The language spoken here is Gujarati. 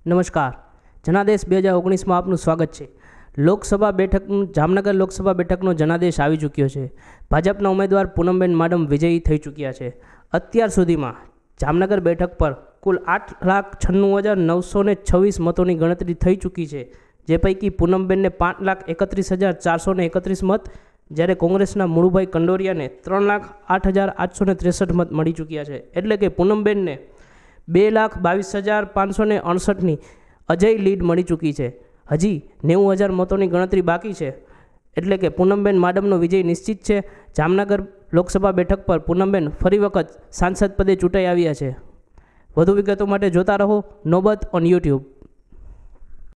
નમસ્કાર, જનાદેશ 2019માં આપનું સ્વાગત છે। લોકસભા બેઠકનું જામનગર લોકસભા બેઠકનો જનાદેશ આવી ચૂક્યો છે। ભાજપના ઉમેદવાર પૂનમબેન માડમ વિજયી થઈ ચૂક્યા છે। અત્યાર સુધીમાં જામનગર બેઠક પર કુલ 8,96,926 મતોની ગણતરી થઈ ચૂકી છે, જે પૈકી પૂનમબેનને 5,31,431 મત, જ્યારે કોંગ્રેસના મુળુભાઈ કંડોરિયાને 3,08,863 મત મળી ચૂક્યા છે। એટલે કે પૂનમબેનને 2,22,568ની અજય લીડ મળી ચૂકી છે। હજી 90,000 મતોની ગણતરી બાકી છે, એટલે કે પૂનમબેન માડમનો વિજય નિશ્ચિત છે। જામનગર લોકસભા બેઠક પર પૂનમબેન ફરી વખત સાંસદ પદે ચૂંટાઈ આવ્યા છે। વધુ વિગતો માટે જોતા રહો નોબત ઓન YouTube।